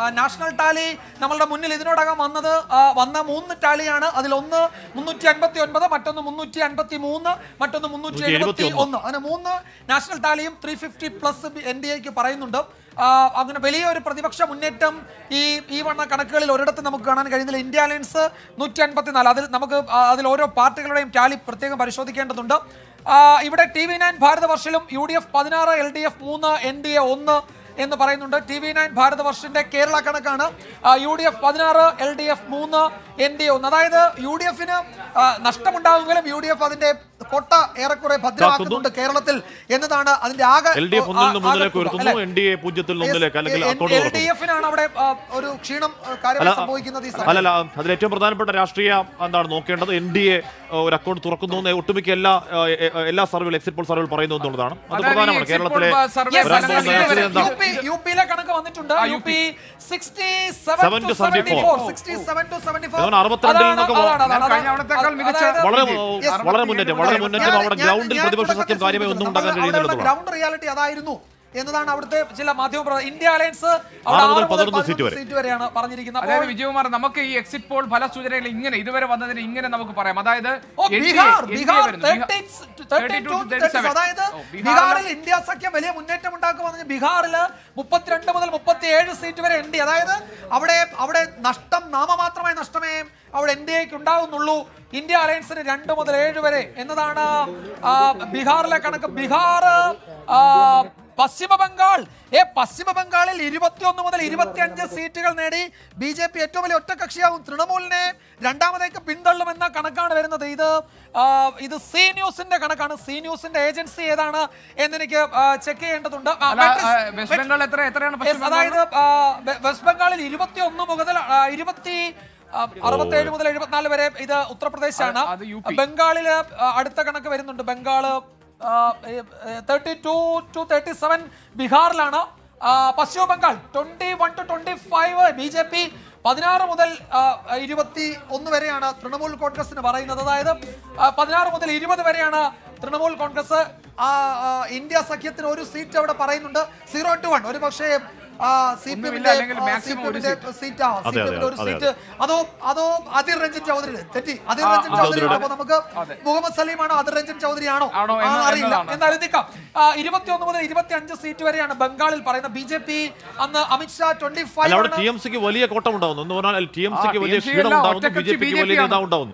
National Tally നമ്മളുടെ മുന്നിൽ ഇതിനോടകം വന്ന 3 ടാലിയാണ്. അതിലൊന്ന് 359, മറ്റൊന്ന് 353, മറ്റൊന്ന് 371. അങ്ങനെ 3 നാഷണൽ ടാലിയും 350+ NDAക്ക് പറയുന്നുണ്ട്. അങ്ങനെ വലിയൊരു പ്രതിപക്ഷ മുന്നേറ്റം ഈ വണ്ണ കണക്കുകളിൽ ഒരിടത്ത് നമുക്ക് കാണാൻ കഴിയുന്നില്ല. India alliance 154. അതിൽ ഓരോ പാർട്ടികളുടെയും ടാലി പ്രത്യേകം പരിശോധിക്കേണ്ടതുണ്ട്. ഇവിടെ TV9 ഭാരതവർഷിലും UDF 16, LDF 3, NDA 1 എന്ന് പറയുന്നുണ്ട്. TV9 ഭാരതവർഷിന്റെ കേരള കണക്കാണ്. UDF 16, LDF 3, NDA 1. അതായത് UDFന് നഷ്ടമുണ്ടാകുമെങ്കിലും UDF അതിന്റെ കൊട്ട ഏറെക്കുറെ ഭദ്രമാക്കുന്നുണ്ട് കേരളത്തിൽ എന്നതാണ് അതിന്റെ ആകെ. LDFനാണ് അവിടെ ഒരു ക്ഷീണം കാര്യമായി സംഭവിക്കുന്നത്. അതിൽ ഏറ്റവും പ്രധാനപ്പെട്ട രാഷ്ട്രീയ എന്താണ് നോക്കേണ്ടത്, NDA ഒരു അക്കൗണ്ട് തുറക്കുന്നു ഒട്ടുമിക്ക എല്ലാ സർവേകൾ എക്സിറ്റ് പോൾ സർവേകൾ പറയുന്നു എന്നുള്ളതാണ്. അത് പ്രധാനമാണ്. കേരളത്തിലെ യുപിയിലെ കണക്ക് വന്നിട്ടുണ്ട്. UP 67 to 74, 67 to 74. വളരെ മുന്നേറ്റം അവിടെ ഗ്രൗണ്ടിൽ പ്രതിപക്ഷ സഖ്യം കാര്യമായി ഒന്നും ഉണ്ടാക്കാൻ കഴിയുന്നില്ല. ഗ്രൗണ്ട് റിയാലിറ്റി അതായിരുന്നു എന്നതാണ് അവിടുത്തെ ചില മാധ്യമ. ഇന്ത്യ അലയൻസ് 11 സീറ്റ് വരെയാണ് പറഞ്ഞിരിക്കുന്നത്. അതായത് വിജയകുമാർ, നമുക്ക് ഈ എക്സിറ്റ് പോൾ ഫല സൂചനകൾ ഇങ്ങനെ ഇതുവരെ വന്നതിന് ഇങ്ങനെ നമുക്ക് പറയാം. അതായത് ബീഹാറിൽ ഇന്ത്യ സഖ്യം വലിയ മുന്നേറ്റം ഉണ്ടാക്കുമെന്ന്. ബീഹാറിൽ 32 മുതൽ 37 സീറ്റ് വരെ NDA. അതായത് അവിടെ നഷ്ടം നാമമാത്രമായ നഷ്ടമേ അവിടെ NDAക്ക് ഉണ്ടാകുന്നുള്ളൂ. ഇന്ത്യ അലയൻസിന് 2 മുതൽ 7 വരെ എന്നതാണ് ബീഹാറിലെ കണക്ക്. ബീഹാർ, പശ്ചിമ ബംഗാളിൽ 21 മുതൽ 25 സീറ്റുകൾ നേടി BJP ഏറ്റവും വലിയ ഒറ്റകക്ഷിയാവും. തൃണമൂലിനെ രണ്ടാമതേക്ക് പിന്തള്ളുമെന്ന കണക്കാണ് വരുന്നത്. ഇത് സി ന്യൂസിന്റെ കണക്കാണ്. സി ന്യൂസിന്റെ ഏജൻസി ഏതാണ് എന്നെനിക്ക് ചെക്ക് ചെയ്യേണ്ടതുണ്ട്. അതായത് വെസ്റ്റ് ബംഗാളിൽ 21 മുതൽ 67 മുതൽ 74 വരെ ഇത് ഉത്തർപ്രദേശാണ്. ബംഗാളില് അടുത്ത കണക്ക് വരുന്നുണ്ട്. Bengal 32 to 37 ബീഹാറിലാണ്. Paschim Bengal 21 to 25 BJP, 16 മുതൽ 21 വരെയാണ് തൃണമൂൽ കോൺഗ്രസിന് പറയുന്നത്. അതായത് 16 മുതൽ 20 വരെയാണ് തൃണമൂൽ കോൺഗ്രസ്. ഇന്ത്യ സഖ്യത്തിന് ഒരു സീറ്റ് അവിടെ പറയുന്നുണ്ട്. 0 to 1 ഒരു പക്ഷേ CPMന്റെ സീറ്റ്, അതോ അധിർ രഞ്ജൻ ചൗധരി തെറ്റി. അധിർ രഞ്ജൻ ചൗധരി. അപ്പൊ നമുക്ക് മുഹമ്മദ് സലീമാണോ അധിർ രഞ്ജൻ ചൗധരി ആണോ അറിയില്ല. എന്തായാലും 21 മുതൽ 25 സീറ്റ് വരെയാണ് ബംഗാളിൽ പറയുന്നത്. BJP അന്ന് അമിത്ഷാ 25 TMCക്ക് വലിയ കോട്ടം ഉണ്ടാവുന്നു എന്ന് പറഞ്ഞാൽ TMCക്ക് വലിയ ക്ഷീണം ഉണ്ടാവുന്നു. BJPക്ക് വലിയ നേതാവ് ഉണ്ടാവുന്നു.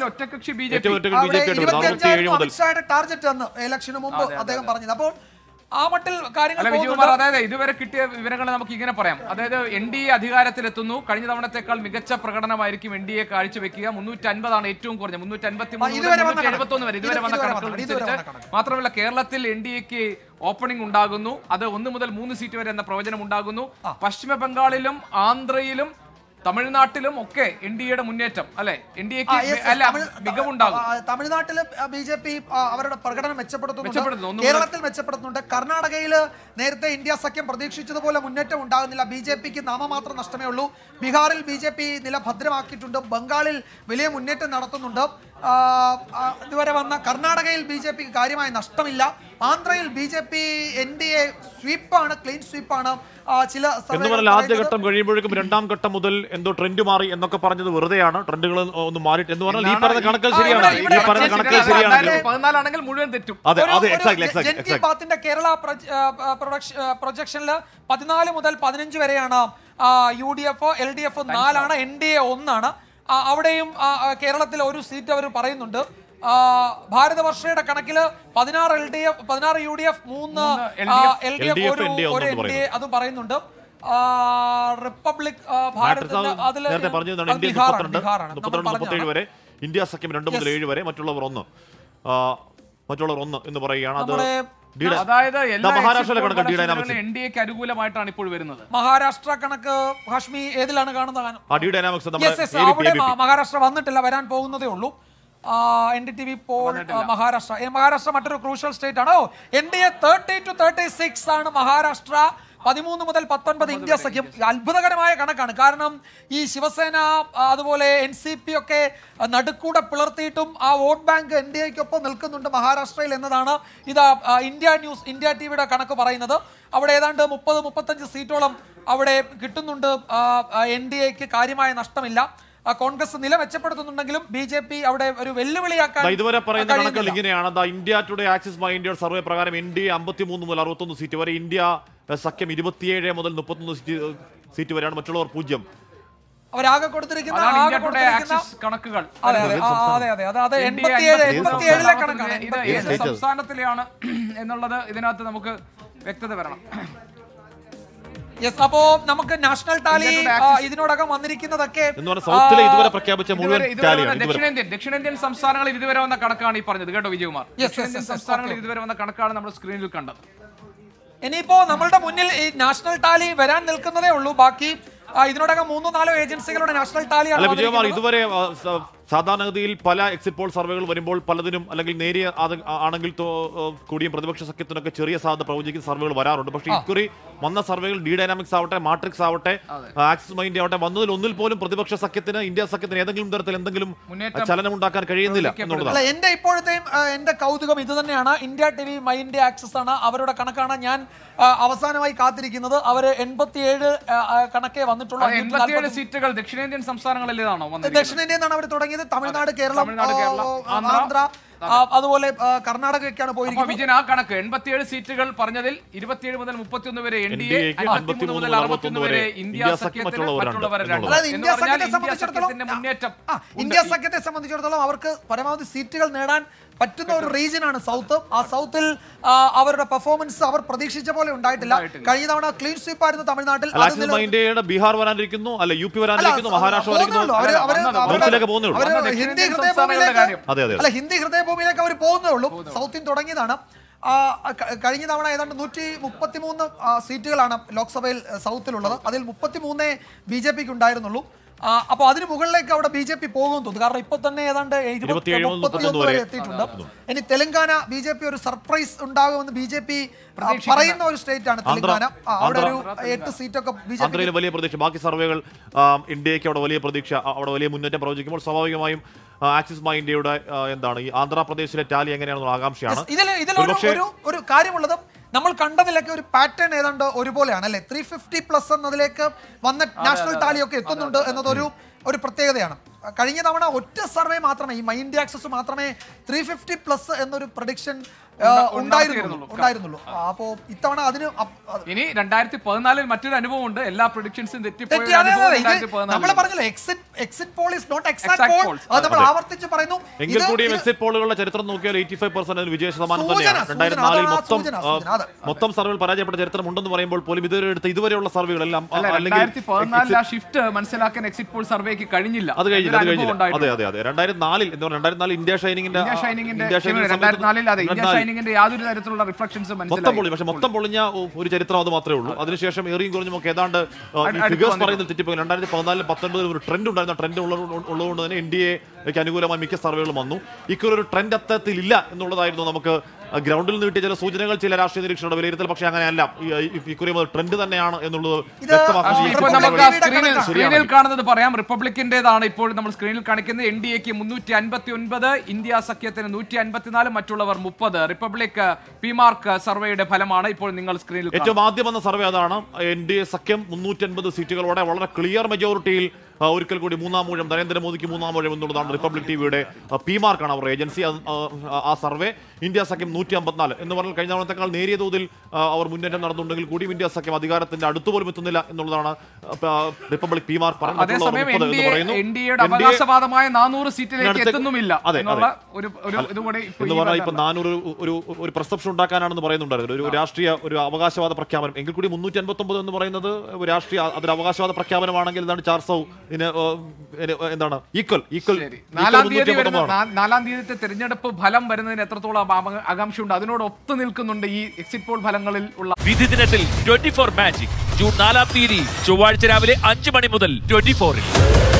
അമിത്ഷായുടെ ടാർഗറ്റ് അന്ന് ഇലക്ഷന് മുമ്പ് അദ്ദേഹം പറഞ്ഞത്. അപ്പോൾ ആ മട്ടിൽ കാര്യങ്ങൾ. അതായത് ഇതുവരെ കിട്ടിയ വിവരങ്ങൾ നമുക്ക് ഇങ്ങനെ പറയാം. അതായത് NDA അധികാരത്തിലെത്തുന്നു. കഴിഞ്ഞ തവണത്തെക്കാൾ മികച്ച പ്രകടനമായിരിക്കും NDA കാഴ്ചവെക്കുക. 350 ഏറ്റവും കുറഞ്ഞ. 353 വരെ ഇതുവരെ വന്ന കണക്കുകൾ അനുസരിച്ച്. മാത്രമല്ല കേരളത്തിൽ NDAക്ക് ഓപ്പണിംഗ് ഉണ്ടാകുന്നു. അത് 1 മുതൽ 3 സീറ്റ് വരെ എന്ന പ്രവചനം ഉണ്ടാകുന്നു. പശ്ചിമ ബംഗാളിലും ആന്ധ്രയിലും തമിഴ്നാട്ടിലും ഒക്കെ NDAയുടെ മുന്നേറ്റം അല്ലെ, NDAക്ക് മികവുണ്ടാകും. തമിഴ്നാട്ടിൽ BJP അവരുടെ പ്രകടനം മെച്ചപ്പെടുത്തുന്നുണ്ട്. കേരളത്തിൽ മെച്ചപ്പെടുത്തുന്നുണ്ട്. കർണാടകയിൽ നേരത്തെ ഇന്ത്യ സഖ്യം പ്രതീക്ഷിച്ചതുപോലെ മുന്നേറ്റം ഉണ്ടാകുന്നില്ല. BJPക്ക് നാമമാത്രം നഷ്ടമേ ഉള്ളൂ. ബീഹാറിൽ BJP നില ഭദ്രമാക്കിയിട്ടുണ്ട്. ബംഗാളിൽ വലിയ മുന്നേറ്റം നടത്തുന്നുണ്ട്. ഇതുവരെ വന്ന കർണാടകയിൽ BJPക്ക് കാര്യമായ നഷ്ടമില്ല. ആന്ധ്രയിൽ BJP NDA സ്വീപ്പാണ്, ക്ലീൻ സ്വീപ്പാണ്. ചില ആദ്യഘട്ടം കഴിയുമ്പോഴേക്കും രണ്ടാം ഘട്ടം മുതൽ എന്തോ ട്രെൻഡ് മാറി എന്നൊക്കെ പറഞ്ഞത് വെറുതെയാണ്. ട്രെൻഡുകൾ ഒന്ന് മാറിയിട്ട് എന്ന് പറഞ്ഞാൽ ഈ പറഞ്ഞ കണക്കുകൾ ശരിയാണ്. ഈ പറഞ്ഞ കണക്കുകൾ ശരിയാണ്. 14 ആണെങ്കിൽ മുഴുവൻ തെറ്റും. ന്റെ കേരള പ്രൊജക്ഷനിൽ 14 മുതൽ 15 വരെയാണ് UDF, LDF 4 ആണ്, NDA 1 ആണ്. അവിടെയും കേരളത്തിൽ ഒരു സീറ്റ് അവർ പറയുന്നുണ്ട്. ഭാരതവർഷയുടെ കണക്കിൽ 16 UDF 3 LDF ഒരു NDA അതും പറയുന്നുണ്ട്. റിപ്പബ്ലിക് വരെ ഇന്ത്യ സഖ്യം 2 മുതൽ 7 വരെ, മറ്റുള്ളവർ 1 എന്ന് പറയുകയാണ്. അത് അതായത് NDAക്ക് അനുകൂലമായിട്ടാണ് ഇപ്പോൾ വരുന്നത്. മഹാരാഷ്ട്ര കണക്ക് ഹാഷ്മി ഏതിലാണ് കാണുന്നത്? മഹാരാഷ്ട്ര വന്നിട്ടില്ല, വരാൻ പോകുന്നതേ ഉള്ളൂ. NDTV പോൾ മഹാരാഷ്ട്ര മറ്റൊരു ക്രൂഷ്യൽ സ്റ്റേറ്റ് ആണ്. NDA 30 to 36 ആണ് മഹാരാഷ്ട്ര. 13 മുതൽ 19 ഇന്ത്യ സഖ്യം. അത്ഭുതകരമായ കണക്കാണ്. കാരണം ഈ ശിവസേന അതുപോലെ NCP ഒക്കെ നടുക്കൂടെ പിളർത്തിയിട്ടും ആ വോട്ട് ബാങ്ക് NDAക്കൊപ്പം നിൽക്കുന്നുണ്ട് മഹാരാഷ്ട്രയിൽ എന്നതാണ് ഇതാ ഇന്ത്യ ടിവിയുടെ കണക്ക് പറയുന്നത്. അവിടെ ഏതാണ്ട് 30-35 സീറ്റോളം അവിടെ കിട്ടുന്നുണ്ട്. NDAക്ക് കാര്യമായ നഷ്ടമില്ല. കോൺഗ്രസ് നില മെച്ചപ്പെടുത്തുന്നുണ്ടെങ്കിലും BJP അവിടെ ഒരു വെല്ലുവിളിയാക്കാൻ ഇതുവരെ പറയുന്ന കണക്കുകൾ ഇങ്ങനെയാണ്. India Today Axis My India survey പ്രകാരം NDA 53 മുതൽ 61 സീറ്റ് വരെ, ഇന്ത്യ സഖ്യം 27 മുതൽ 31 സീറ്റ് വരെയാണ്, മറ്റുള്ളവർ 0. അവരാകെ കൊടുത്തിരിക്കുന്ന കണക്കുകൾ സംസ്ഥാനത്തിലെയാണ് എന്നുള്ളത് ഇതിനകത്ത് നമുക്ക് വ്യക്തത വരണം. അപ്പോ നമുക്ക് നാഷണൽ ടാലി ഇതിനോടകം വന്നിരിക്കുന്നതൊക്കെ ദക്ഷിണേന്ത്യൻ സംസ്ഥാനങ്ങളിൽ ഇതുവരെ വന്ന കണക്കാണ് ഈ പറഞ്ഞത് കേട്ടോ വിജയകുമാർ. ദക്ഷിണേന്ത്യൻ സംസ്ഥാനങ്ങളിൽ ഇതുവരെ വന്ന കണക്കാണ് നമ്മൾ സ്ക്രീനിൽ കണ്ടത്. ഇനിയിപ്പോ നമ്മളുടെ മുന്നിൽ ഈ നാഷണൽ ടാലി വരാൻ നിൽക്കുന്നതേ ഉള്ളൂ. ബാക്കി ഇതിനോടകം 3-4 ഏജൻസികളുടെ നാഷണൽ ടാലിയാണ് വിജയകുമാർ. ഇതുവരെ സാധാരണഗതിയിൽ പല എക്സിറ്റ് പോൾ സർവേകൾ വരുമ്പോൾ പലതിനും അല്ലെങ്കിൽ നേരിയ ആണെങ്കിൽ കൂടിയും പ്രതിപക്ഷ സഖ്യത്തിനൊക്കെ ചെറിയ സാധ്യത പ്രവചിക്കുന്ന സർവേകൾ വരാറുണ്ട്. പക്ഷേ ഇക്കുറി വന്ന സർവേകൾ ഡി ഡൈനാമിക്സ് ആവട്ടെ, മാട്രിക്സ് ആവട്ടെ, ആക്സിസ് മൈൻഡ് ആവട്ടെ, വന്നതിൽ ഒന്നിൽ പോലും പ്രതിപക്ഷ സഖ്യത്തിന്, ഇന്ത്യ സഖ്യത്തിന് ഏതെങ്കിലും തരത്തിൽ എന്തെങ്കിലും ചലനം ഉണ്ടാക്കാൻ കഴിയുന്നില്ല എന്നുള്ളതാണ്. എന്റെ ഇപ്പോഴത്തെയും എന്റെ കൗതുകം ഇത് തന്നെയാണ്. India TV My India Axis ആണ്, അവരുടെ കണക്കാണ് ഞാൻ അവസാനമായി കാത്തിരിക്കുന്നത്. അവര് 87 കണക്കേ വന്നിട്ടുള്ളൂ. 87 സീറ്റുകൾ ദക്ഷിണേന്ത്യൻ സംസ്ഥാനങ്ങളിലേതാണോ? ദക്ഷിണേന്ത്യയിൽ ആണ് അവർ തുടങ്ങിയത്. തമിഴ്നാട്, കേരളം, ആന്ധ്ര, അതുപോലെ കർണാടകയൊക്കെയാണ് പോയിരിക്കുന്നത്. ആ കണക്ക് 87 സീറ്റുകൾ പറഞ്ഞതിൽ 27 മുതൽ 31 വരെ NDA, 53 മുതൽ 61 വരെ ഇന്ത്യ സഖ്യത്തിന്, മറ്റുള്ളവരെ ഇന്ത്യ സഖ്യത്തെ സംബന്ധിച്ചിടത്തോളം അവർക്ക് പരമാവധി സീറ്റുകൾ നേടാൻ പറ്റുന്ന ഒരു റീജിയനാണ് സൗത്ത്. ആ സൗത്തിൽ അവരുടെ പെർഫോമൻസ് അവർ പ്രതീക്ഷിച്ച പോലെ ഉണ്ടായിട്ടില്ല. കഴിഞ്ഞ തവണ ക്ലീൻ സ്വീപ്പ് ആയിരുന്നു തമിഴ്നാട്ടിൽ. ബീഹാർ വരാനിരിക്കുന്നു, അല്ല UP വരാനിരിക്കുന്നു, മഹാരാഷ്ട്ര ഹിന്ദി ഹൃദയഭൂമിയിലേക്ക് അവർ പോകുന്നേ ഉള്ളൂ. സൗത്തിൽ തുടങ്ങിയതാണ്. കഴിഞ്ഞ തവണ ഏതാണ്ട് 133 സീറ്റുകളാണ് ലോക്സഭയിൽ സൗത്തിലുള്ളത്. അതിൽ 33 BJPക്ക് ഉണ്ടായിരുന്നുള്ളൂ. അപ്പൊ അതിന് മുകളിലേക്ക് അവിടെ BJP പോകുമെന്ന് തോന്നുന്നു. കാരണം ഇപ്പൊ തന്നെ ഏതാണ്ട് 31 വരെ എത്തിയിട്ടുണ്ട്. ഇനി തെലങ്കാന BJP ഒരു സർപ്രൈസ് ഉണ്ടാകുമെന്ന് BJP പറയുന്ന ഒരു സ്റ്റേറ്റ് ആണ് തെലങ്കാന. അവിടെ ഒരു 8 സീറ്റൊക്കെ BJP വലിയ പ്രതീക്ഷ. ബാക്കി സർവേകൾ ഇന്ത്യക്ക് അവിടെ വലിയ പ്രതീക്ഷ, അവിടെ വലിയ മുന്നേറ്റം പ്രവചിക്കുമ്പോൾ സ്വാഭാവികമായും ആക്സിസ് മൈ ഇന്ത്യയുടെ എന്താണ് ഈ ആന്ധ്രാപ്രദേശിലെ ടാലി എങ്ങനെയാണെന്നുള്ള ആകാംക്ഷയാണ്. ഒരു കാര്യമുള്ളത് നമ്മൾ കണ്ടതിലൊക്കെ ഒരു പാറ്റേൺ ഏതാണ്ട് ഒരുപോലെയാണ് അല്ലെ. 350+ എന്നതിലേക്ക് വന്ന നാഷണൽ ടാലിയൊക്കെ എത്തുന്നുണ്ട് എന്നതൊരു പ്രത്യേകതയാണ്. കഴിഞ്ഞ തവണ ഒറ്റ സർവേ മാത്രമേ, ഈ മൈ ഇന്ത്യ ആക്സസ് മാത്രമേ 350+ എന്നൊരു പ്രഡിക്ഷൻ ഉണ്ടായിരുന്നുള്ളൂ. അപ്പോ ഇത്തവണ അതിന് ഇനി 2014 മറ്റൊരു അനുഭവം ഉണ്ട്. എല്ലാ പ്രഡിക്ഷൻസും നമ്മൾ പറഞ്ഞല്ലോ exit poll is not exact poll. അത് നമ്മൾ ആവർത്തിച്ച് പറയുന്നു. എങ്കിൽ കൂടിയും എക്സിറ്റ് പോളുകളുടെ ചരിത്രം നോക്കിയാൽ 85% വിജയ ശതമാനം തന്നെയാണ്. 2004 മൊത്തം സർവേകൾ പരാജയപ്പെട്ട ചരിത്രം ഉണ്ടെന്ന് പറയുമ്പോൾ പോലും ഇതുവരെയുള്ള സർവേകളെല്ലാം 2014 ഷിഫ്റ്റ് മനസ്സിലാക്കാൻ എക്സിറ്റ് പോൾ സർവേക്ക് കഴിഞ്ഞില്ല. അത് കഴിഞ്ഞില്ല. അതെ 2004 ഇന്ത്യ ഷൈനിങ്ങിന്റെ യാതൊരു തരത്തിലുള്ള റിഫ്ലക്ഷൻസ് മൊത്തം പൊളിഞ്ഞ ഒരു ചരിത്രം അത് മാത്രമേ ഉള്ളൂ. അതിനുശേഷം ഏറിയും കുറഞ്ഞും ഒക്കെ ഏതാണ്ട് പറയുന്നത് തെറ്റിപ്പോയി. 2014-19 ഒരു ട്രെൻഡ് ഉണ്ടായിരുന്ന ട്രെൻഡ് ഉള്ളതുകൊണ്ട് തന്നെ NDAക്ക് അനുകൂലമായി മിക്ക സർവേകളും വന്നു. ഇക്കൊരു ട്രെൻഡ് അത്തരത്തിലില്ല എന്നുള്ളതായിരുന്നു നമുക്ക് ഗ്രൗണ്ടിൽ നീട്ടിയ ചില സൂചനകൾ, ചില രാഷ്ട്രീയ നിരീക്ഷണങ്ങളുടെ വിലയിരുത്തൽ. പക്ഷേ അങ്ങനെയല്ല, ഇക്കുറി ട്രെൻഡ് തന്നെയാണ് എന്നുള്ളത് സ്ക്രീനിൽ കാണുന്നത് പറയാം. റിപ്പബ്ലിക്കിന്റേതാണ് ഇപ്പോൾ നമ്മൾ സ്ക്രീനിൽ കാണിക്കുന്നത്. NDAക്ക് 359, ഇന്ത്യ സഖ്യത്തിന് 154, മറ്റുള്ളവർ 30. റിപ്പബ്ലിക് PMark സർവേയുടെ ഫലമാണ് ഇപ്പോൾ നിങ്ങൾ സ്ക്രീനിൽ. ഏറ്റവും ആദ്യം വന്ന സർവേ അതാണ്. NDA സഖ്യം 350 സീറ്റുകളോടെ വളരെ ക്ലിയർ മെജോറിറ്റിയിൽ ഒരിക്കൽ കൂടി മൂന്നാം ഊഴം, നരേന്ദ്രമോദിക്ക് മൂന്നാം ഊഴം എന്നുള്ളതാണ് റിപ്പബ്ലിക് ടിവിയുടെ PMark ആണ് അവരുടെ ഏജൻസി. ആ സർവേ ഇന്ത്യ സഖ്യം 154 എന്ന് പറഞ്ഞാൽ കഴിഞ്ഞ തവണത്തേക്കാൾ നേരിയ തോതിൽ അവർ മുന്നേറ്റം നടന്നുണ്ടെങ്കിൽ കൂടിയും ഇന്ത്യ സഖ്യം അധികാരത്തിന്റെ അടുത്തുപോലും എത്തുന്നില്ല എന്നുള്ളതാണ് റിപ്പബ്ലിക് PMark പറയുന്നത്. അവകാശവാദമായ 400 സീറ്റിലേക്ക് എത്തുന്നുമില്ല എന്ന് പറഞ്ഞാൽ ഇപ്പൊ 400 ഒരു പെർസെപ്ഷൻ ഉണ്ടാക്കാനാണെന്ന് പറയുന്നുണ്ടായിരുന്നു. ഒരു രാഷ്ട്രീയ ഒരു അവകാശവാദ പ്രഖ്യാപനം. എങ്കിൽ കൂടി 359 എന്ന് പറയുന്നത് രാഷ്ട്രീയ അതൊരു അവകാശവാദ പ്രഖ്യാപനമാണെങ്കിൽ എന്താണ് 400 എന്താണ് ഈക്വൽ 4-ാം തീയതി തെരഞ്ഞെടുപ്പ് ഫലം വരുന്നതിന് എത്രത്തോളം ആകാംക്ഷയുണ്ട്, അതിനോട് ഒത്തു നിൽക്കുന്നുണ്ട് ഈ എക്സിറ്റ് പോൾ ഫലങ്ങളിൽ ഉള്ള വിധി ദിനത്തിൽ 24 മാജിക് ജൂൺ 4-ാം തീയതി ചൊവ്വാഴ്ച രാവിലെ 5 മണി മുതൽ 24-ൽ.